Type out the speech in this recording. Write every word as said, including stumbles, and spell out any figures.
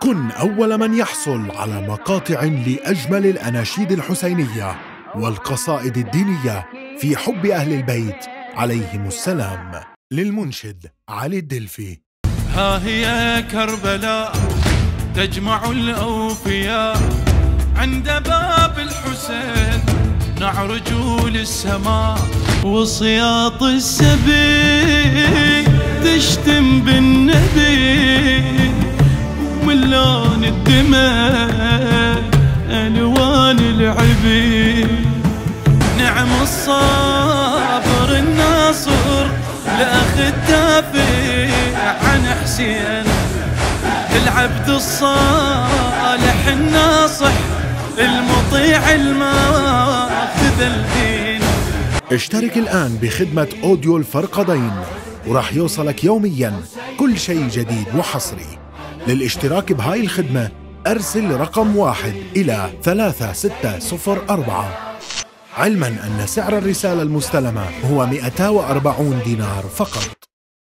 كن أول من يحصل على مقاطع لأجمل الأناشيد الحسينية والقصائد الدينية في حب أهل البيت عليهم السلام. للمنشد علي الدلفي. ها هي كربلاء تجمع الأوفياء عند باب الحسين، نعرج للسماء وصياط السبي تشتم بالنبي، ومن لون الدماء ألوان العبيد. نعم الصابر الناصر لأخ الدافع عن حسين، العبد الصالح الناصح المطيع الماخذ الدين. اشترك الآن بخدمة أوديو الفرقدين وراح يوصلك يوميا كل شيء جديد وحصري. للاشتراك بهاي الخدمة أرسل رقم واحد إلى ثلاثة ستة صفر أربعة، علما أن سعر الرسالة المستلمة هو مئتين وأربعين دينار فقط.